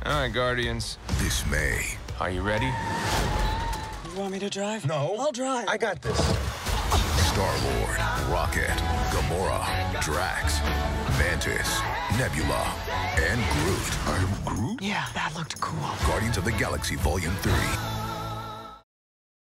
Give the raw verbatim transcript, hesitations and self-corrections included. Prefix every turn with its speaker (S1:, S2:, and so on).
S1: All right, Guardians.
S2: This May.
S1: Are you ready?
S3: You want me to drive?
S2: No.
S3: I'll drive.
S2: I got this. Star-Lord, Rocket, Gamora, Drax, Mantis, Nebula, and Groot.
S4: I'm Groot?
S3: Yeah, that looked cool.
S2: Guardians of the Galaxy Volume three.